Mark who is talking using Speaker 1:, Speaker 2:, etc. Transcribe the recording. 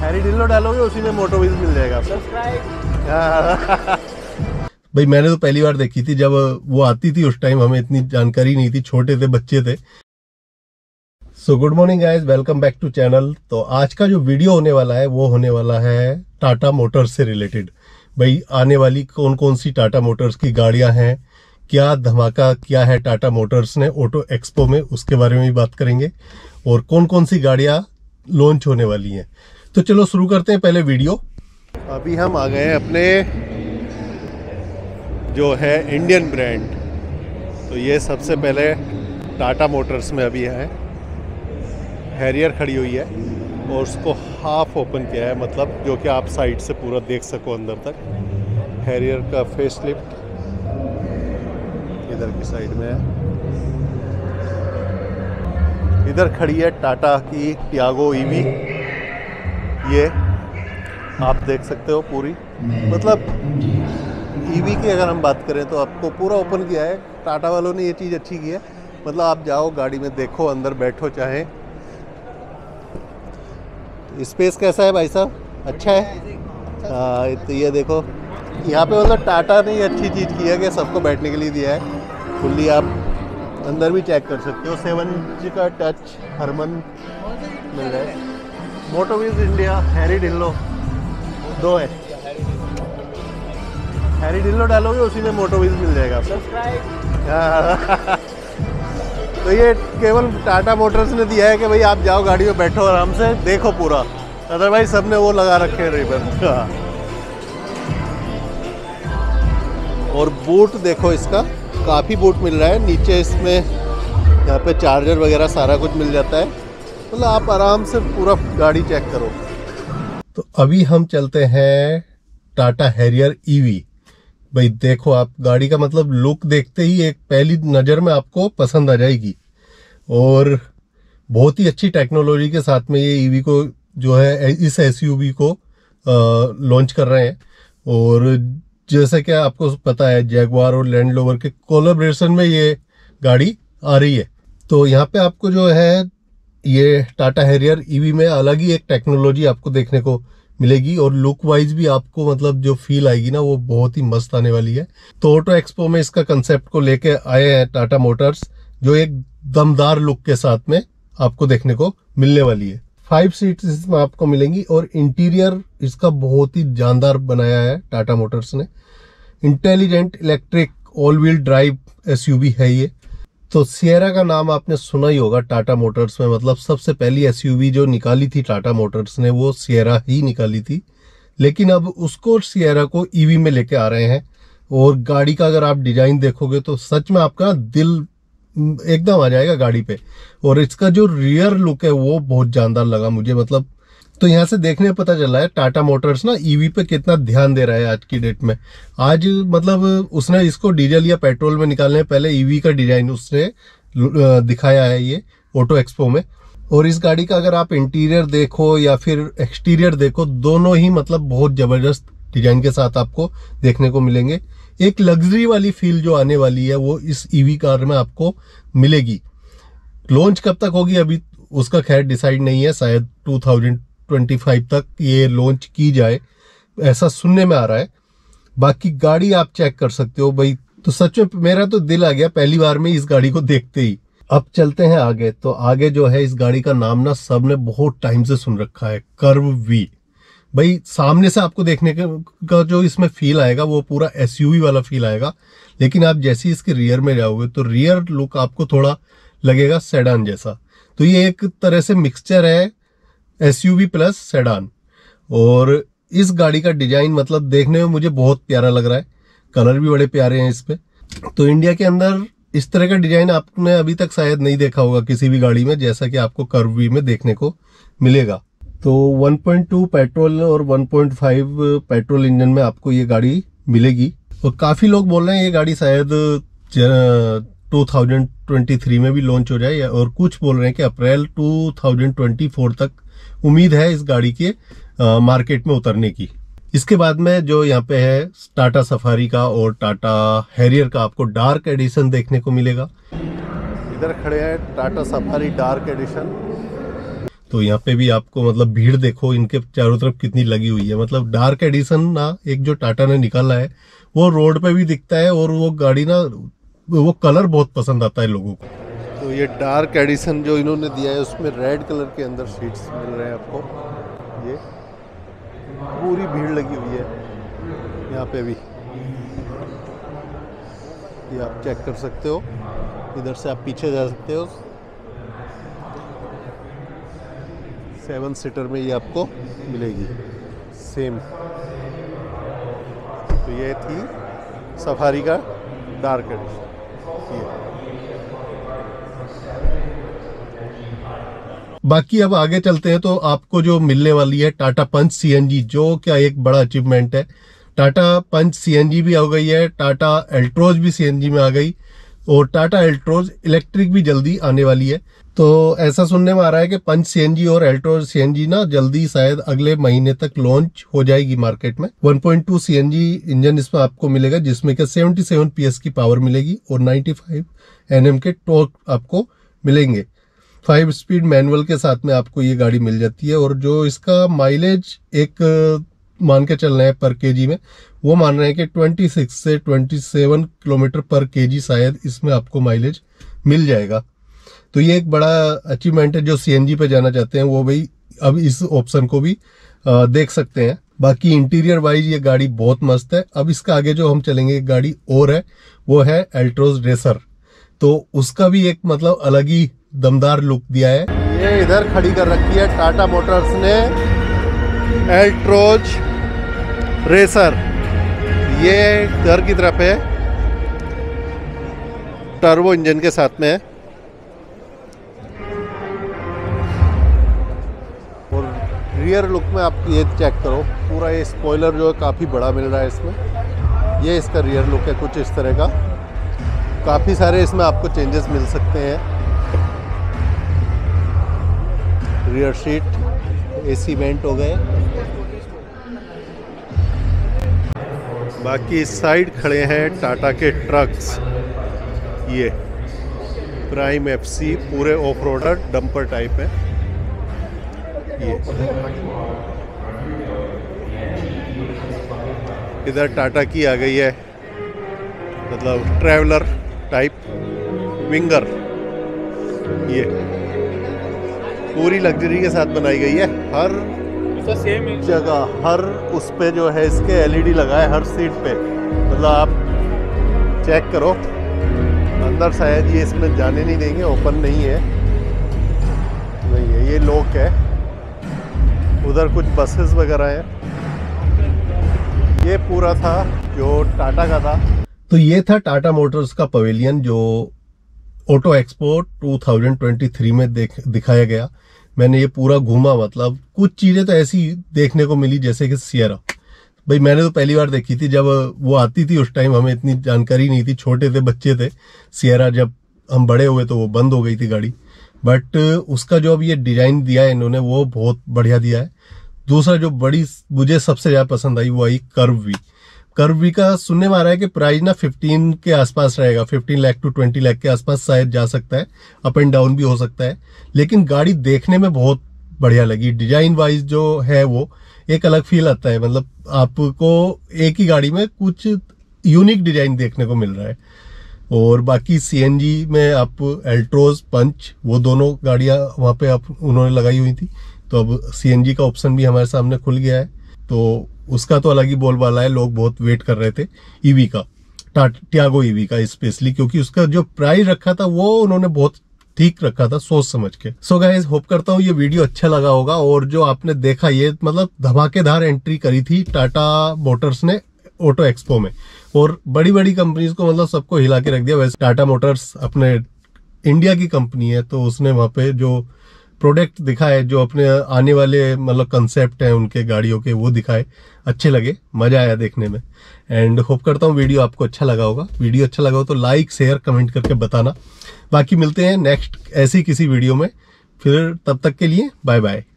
Speaker 1: Harry Dhillon डालोगे उसी में मोटोवीज मिल जाएगा आपको। भाई मैंने तो पहली बार देखी थी, जब वो आती थी उस टाइम हमें इतनी जानकारी नहीं थी, छोटे थे, बच्चे थे। So good morning guys, welcome back to channel. तो आज का जो वीडियो होने वाला है वो होने वाला है टाटा मोटर्स से रिलेटेड। भाई आने वाली कौन कौन सी टाटा मोटर्स की गाड़ियां हैं, क्या धमाका किया है टाटा मोटर्स ने ऑटो एक्सपो में, उसके बारे में भी बात करेंगे, और कौन कौन सी गाड़ियां लॉन्च होने वाली हैं। तो चलो शुरू करते हैं पहले वीडियो। अभी हम आ गए हैं अपने जो है इंडियन ब्रांड। तो ये सबसे पहले टाटा मोटर्स में अभी है, हैरियर खड़ी हुई है और उसको हाफ ओपन किया है, मतलब जो कि आप साइड से पूरा देख सको अंदर तक। हैरियर का फेस लिफ्ट इधर की साइड में है। इधर खड़ी है टाटा की टियागो ईवी, ये आप देख सकते हो पूरी, मतलब ईवी की अगर हम बात करें तो आपको पूरा ओपन किया है। टाटा वालों ने ये चीज़ अच्छी की है, मतलब आप जाओ गाड़ी में देखो, अंदर बैठो चाहे। स्पेस कैसा है भाई साहब, अच्छा है। हाँ तो ये देखो यहाँ पे मतलब टाटा ने अच्छी चीज़ की है कि सबको बैठने के लिए दिया है। फुल्ली आप अंदर भी चेक कर सकते हो। 7 इंच का टच हरमन मिल रहा है। मोटोवीज इंडिया हैरी डिल्लो 2 है। हैरी डिल्लो डालोगे उसी में मोटोवीज मिल जाएगा आपको। तो ये केवल टाटा मोटर्स ने दिया है कि भाई आप जाओ गाड़ी में बैठो आराम से देखो पूरा, अदरवाइज सबने वो लगा रखे हैं रिबन। और बूट देखो, इसका काफ़ी बूट मिल रहा है नीचे, इसमें यहाँ पे चार्जर वगैरह सारा कुछ मिल जाता है, मतलब आप आराम से पूरा गाड़ी चेक करो। तो अभी हम चलते हैं टाटा हैरियर ईवी। भाई देखो आप गाड़ी का मतलब लुक देखते ही एक पहली नज़र में आपको पसंद आ जाएगी, और बहुत ही अच्छी टेक्नोलॉजी के साथ में ये ईवी को जो है इस एसयूवी को लॉन्च कर रहे हैं। और जैसा कि आपको पता है जैगवार और लैंड रोवर के कोलैबोरेशन में ये गाड़ी आ रही है। तो यहाँ पे आपको जो है ये टाटा हैरियर ईवी में अलग ही एक टेक्नोलॉजी आपको देखने को मिलेगी, और लुक वाइज भी आपको मतलब जो फील आएगी ना वो बहुत ही मस्त आने वाली है। तो ऑटो एक्सपो में इसका कंसेप्ट को लेके आए हैं टाटा मोटर्स, जो एक दमदार लुक के साथ में आपको देखने को मिलने वाली है। 5 सीट्स इसमें आपको मिलेंगी, और इंटीरियर इसका बहुत ही जानदार बनाया है टाटा मोटर्स ने। Intelligent electric all wheel drive SUV है ये। तो सिएरा का नाम आपने सुना ही होगा टाटा मोटर्स में, मतलब सबसे पहली एसयूवी जो निकाली थी टाटा मोटर्स ने वो सिएरा ही निकाली थी, लेकिन अब उसको सिएरा को ईवी में लेके आ रहे हैं। और गाड़ी का अगर आप डिजाइन देखोगे तो सच में आपका दिल एकदम आ जाएगा गाड़ी पे। और इसका जो रियर लुक है वो बहुत जानदार लगा मुझे, मतलब तो यहाँ से देखने में पता चला है टाटा मोटर्स ना ईवी पे कितना ध्यान दे रहा है आज की डेट में। आज मतलब उसने इसको डीजल या पेट्रोल में निकालने पहले ईवी का डिजाइन उसने दिखाया है ये ऑटो एक्सपो में। और इस गाड़ी का अगर आप इंटीरियर देखो या फिर एक्सटीरियर देखो, दोनों ही मतलब बहुत जबरदस्त डिजाइन के साथ आपको देखने को मिलेंगे। एक लग्जरी वाली फील जो आने वाली है वो इस ईवी कार में आपको मिलेगी। लॉन्च कब तक होगी अभी उसका खैर डिसाइड नहीं है, शायद 2025 तक ये लॉन्च की जाए, ऐसा सुनने में आ रहा है। बाकी गाड़ी आप चेक कर सकते हो भाई। तो सच में मेरा तो दिल आ गया पहली बार में इस गाड़ी को देखते ही। अब चलते हैं आगे। तो आगे जो है इस गाड़ी का नाम ना सबने बहुत टाइम से सुन रखा है, कर्व वी। भाई सामने से आपको देखने का जो इसमें फील आएगा वो पूरा एसयूवी वाला फील आएगा, लेकिन आप जैसे ही इसके रियर में जाओगे तो रियर लुक आपको थोड़ा लगेगा सेडान जैसा। तो ये एक तरह से मिक्सचर है एसयूवी प्लस सेडान। और इस गाड़ी का डिजाइन मतलब देखने में मुझे बहुत प्यारा लग रहा है, कलर भी बड़े प्यारे हैं इस पे। तो इंडिया के अंदर इस तरह का डिजाइन आपने अभी तक शायद नहीं देखा होगा किसी भी गाड़ी में, जैसा कि आपको कर्व वी में देखने को मिलेगा। तो 1.2 पेट्रोल और 1.5 पेट्रोल इंजन में आपको ये गाड़ी मिलेगी। और काफी लोग बोल रहे हैं ये गाड़ी शायद 2023 में भी लॉन्च हो जाए, और कुछ बोल रहे हैं कि अप्रैल 2024 तक उम्मीद है इस गाड़ी के मार्केट में उतरने की। इसके बाद में जो यहाँ पे है टाटा सफारी का और टाटा हैरियर का आपको डार्क एडिशन देखने को मिलेगा। इधर खड़े हैं टाटा सफारी डार्क एडिशन। तो यहाँ पे भी आपको मतलब भीड़ देखो इनके चारों तरफ कितनी लगी हुई है। मतलब डार्क एडिशन ना एक जो टाटा ने निकाला है वो रोड पे भी दिखता है और वो गाड़ी ना वो कलर बहुत पसंद आता है लोगों को। तो ये डार्क एडिशन जो इन्होंने दिया है उसमें रेड कलर के अंदर सीट्स मिल रहे हैं आपको। ये पूरी भीड़ लगी हुई है यहाँ पे भी, ये आप चेक कर सकते हो। इधर से आप पीछे जा सकते हो। 7 सीटर में ये आपको मिलेगी सेम। तो ये थी सफारी का डार्क एडिशन। बाकी अब आगे चलते हैं तो आपको जो मिलने वाली है टाटा पंच सीएनजी, जो क्या एक बड़ा अचीवमेंट है। टाटा पंच सीएनजी भी आ गई है, टाटा एल्ट्रोज भी सीएनजी में आ गई और टाटा एल्ट्रोज इलेक्ट्रिक भी जल्दी आने वाली है। तो ऐसा सुनने में आ रहा है कि पंच सीएनजी और एल्ट्रोज सीएनजी ना जल्दी शायद अगले महीने तक लॉन्च हो जाएगी मार्केट में। 1.2 सीएनजी इंजन इसमें आपको मिलेगा जिसमें कि 77 PS की पावर मिलेगी और 95 Nm के टॉर्क आपको मिलेंगे। 5 स्पीड मैनुअल के साथ में आपको ये गाड़ी मिल जाती है और जो इसका माइलेज एक मान के चल रहे हैं पर केजी में, वो मान रहे हैं कि 26 से 27 किलोमीटर पर केजी शायद इसमें आपको माइलेज मिल जाएगा। तो ये एक बड़ा अचीवमेंट है। जो सीएनजी पे जाना चाहते हैं वो भाई अब इस ऑप्शन को भी देख सकते हैं। बाकी इंटीरियर वाइज ये गाड़ी बहुत मस्त है। अब इसका आगे जो हम चलेंगे एक गाड़ी और है, वो है एल्ट्रोज रेसर। तो उसका भी एक मतलब अलग ही दमदार लुक दिया है। ये इधर खड़ी कर रखी है टाटा मोटर्स ने एल्ट्रोज रेसर। ये घर की तरफ है, टर्बो इंजन के साथ में है और रियर लुक में आप ये चेक करो, पूरा ये स्पॉइलर जो है काफ़ी बड़ा मिल रहा है इसमें। ये इसका रियर लुक है कुछ इस तरह का। काफ़ी सारे इसमें आपको चेंजेस मिल सकते हैं। रियर सीट एसी वेंट हो गए। बाकी इस साइड खड़े हैं टाटा के ट्रक्स। ये प्राइम FC पूरे ऑफ रोडर डंपर टाइप है। ये इधर टाटा की आ गई है, मतलब ट्रैवलर टाइप विंगर। ये पूरी लग्जरी के साथ बनाई गई है। हर जगह हर उस पे जो है इसके LED लगा है हर सीट पे। मतलब आप चेक करो, अंदर शायद ये इसमें जाने नहीं देंगे, ओपन नहीं है। नहीं है, ये लॉक है। उधर कुछ बसेस वगैरह हैं। ये पूरा था जो टाटा का था। तो ये था टाटा मोटर्स का पवेलियन जो ऑटो एक्सपो 2023 में दिखाया गया। मैंने ये पूरा घूमा। मतलब कुछ चीजें तो ऐसी देखने को मिली जैसे कि सियरा। भाई मैंने तो पहली बार देखी थी जब वो आती थी। उस टाइम हमें इतनी जानकारी नहीं थी, छोटे थे, बच्चे थे। सियरा जब हम बड़े हुए तो वो बंद हो गई थी गाड़ी। बट उसका जो अब ये डिजाइन दिया है इन्होंने वो बहुत बढ़िया दिया है। दूसरा जो बड़ी मुझे सबसे ज्यादा पसंद आई वो आई कर्व वी। कर्व वी का सुनने में आ रहा है कि प्राइस ना 15 के आसपास रहेगा। 15 लाख टू 20 लाख के आसपास शायद जा सकता है। अप एंड डाउन भी हो सकता है, लेकिन गाड़ी देखने में बहुत बढ़िया लगी। डिजाइन वाइज जो है वो एक अलग फील आता है। मतलब आपको एक ही गाड़ी में कुछ यूनिक डिजाइन देखने को मिल रहा है। और बाकी सीएनजी में आप एल्ट्रोज पंच वो दोनों गाड़ियां वहां पे आप उन्होंने लगाई हुई थी। तो अब सीएनजी का ऑप्शन भी हमारे सामने खुल गया है। तो उसका तो अलग ही बोलबाला है। लोग बहुत वेट कर रहे थे ईवी का, टियागो ईवी का स्पेशली, क्योंकि उसका जो प्राइस रखा था वो उन्होंने बहुत ठीक रखा था सोच समझ के। सो गाइस, होप करता हूँ ये वीडियो अच्छा लगा होगा। और जो आपने देखा ये मतलब धमाकेदार एंट्री करी थी टाटा मोटर्स ने ऑटो एक्सपो में। और बड़ी बड़ी कंपनीज को मतलब सबको हिला के रख दिया। वैसे टाटा मोटर्स अपने इंडिया की कंपनी है तो उसने वहां पे जो प्रोडक्ट दिखाए, जो अपने आने वाले मतलब कंसेप्ट हैं उनके गाड़ियों के, वो दिखाए, अच्छे लगे, मजा आया देखने में। एंड होप करता हूँ वीडियो आपको अच्छा लगा होगा। वीडियो अच्छा लगा हो तो लाइक शेयर कमेंट करके बताना। बाकी मिलते हैं नेक्स्ट ऐसी किसी वीडियो में। फिर तब तक के लिए बाय बाय।